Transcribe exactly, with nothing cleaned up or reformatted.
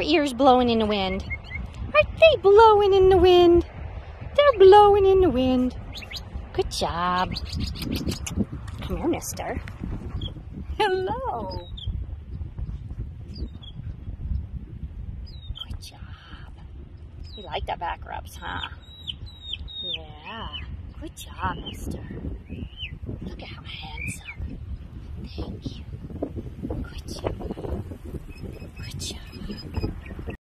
ears blowing in the wind? Aren't they blowing in the wind? They're blowing in the wind. Good job. Come here, mister. Hello. Good job. You like the back rubs, huh? Yeah. Good job, mister.